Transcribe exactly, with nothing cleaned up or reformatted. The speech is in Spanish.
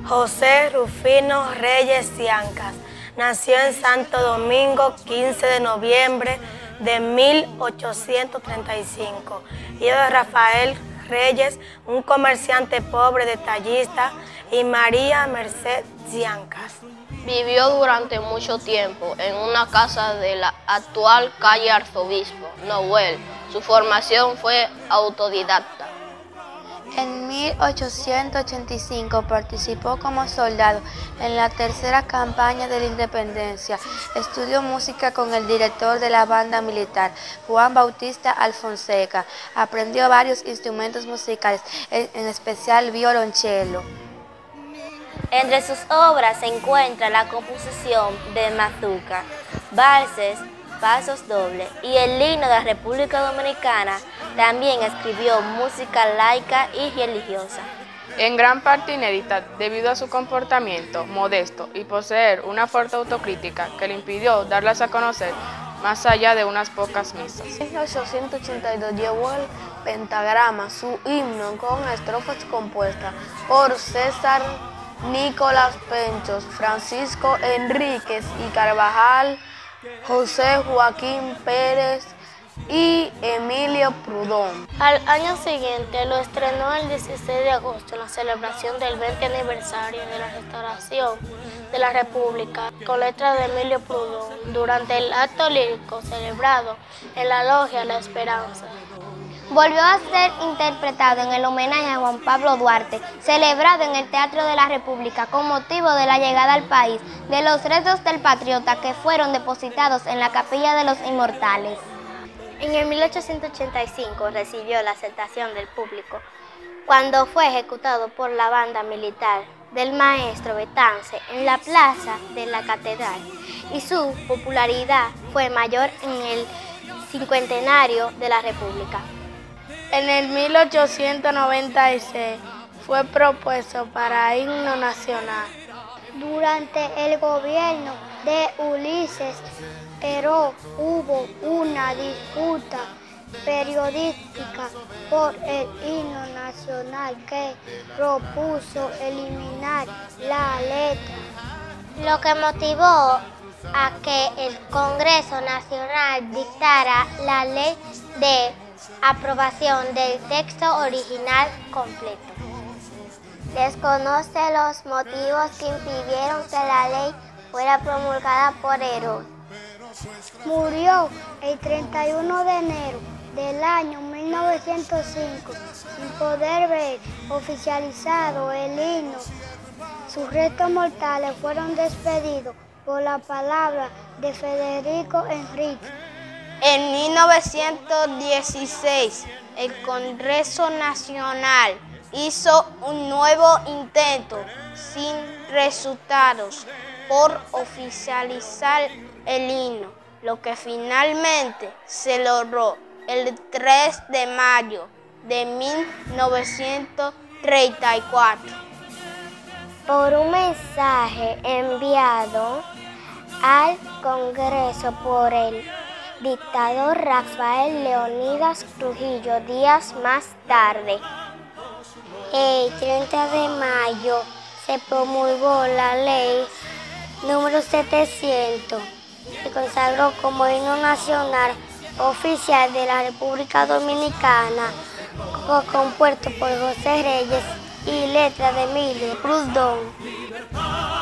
José Rufino Reyes Ciancas nació en Santo Domingo quince de noviembre de mil ochocientos treinta y cinco, hijo de Rafael Reyes, un comerciante pobre detallista, y María Merced Ciancas. Vivió durante mucho tiempo en una casa de la actual calle Arzobispo, Noel. Su formación fue autodidacta. En mil ochocientos ochenta y cinco participó como soldado en la tercera campaña de la independencia. Estudió música con el director de la banda militar, Juan Bautista Alfonseca. Aprendió varios instrumentos musicales, en especial violonchelo. Entre sus obras se encuentra la composición de Mazuca, valses, pasos dobles y el himno de la República Dominicana. También escribió música laica y religiosa. En gran parte inédita debido a su comportamiento modesto y poseer una fuerte autocrítica que le impidió darlas a conocer más allá de unas pocas misas. En mil ochocientos ochenta y dos llevó el pentagrama, su himno, con estrofas compuestas por César Nicolás Penchos, Francisco Enríquez y Carvajal, José Joaquín Pérez y Emilio Prudón. Al año siguiente lo estrenó el dieciséis de agosto en la celebración del veinte aniversario de la restauración de la República, con letras de Emilio Prudón, durante el acto lírico celebrado en la Logia La Esperanza. Volvió a ser interpretado en el homenaje a Juan Pablo Duarte, celebrado en el Teatro de la República con motivo de la llegada al país de los restos del patriota que fueron depositados en la Capilla de los Inmortales. En el mil ochocientos ochenta y cinco recibió la aceptación del público cuando fue ejecutado por la banda militar del maestro Betance en la plaza de la Catedral, y su popularidad fue mayor en el cincuentenario de la República. En el mil ochocientos noventa y seis fue propuesto para himno nacional. Durante el gobierno de Ulises, pero hubo una disputa periodística por el himno nacional que propuso eliminar la letra, lo que motivó a que el Congreso Nacional dictara la ley de aprobación del texto original completo. Desconoce los motivos que impidieron que la ley fuera promulgada por Herodes. Murió el treinta y uno de enero del año mil novecientos cinco sin poder ver oficializado el himno. Sus restos mortales fueron despedidos por la palabra de Federico Enrique. En mil novecientos dieciséis, el Congreso Nacional hizo un nuevo intento sin resultados por oficializar el himno, lo que finalmente se logró el tres de mayo de mil novecientos treinta y cuatro. Por un mensaje enviado al Congreso por el dictador Rafael Leónidas Trujillo días más tarde, el treinta de mayo se promulgó la ley número setecientos, que consagró como himno nacional oficial de la República Dominicana, compuesto por José Reyes y letra de Emilio Prudón.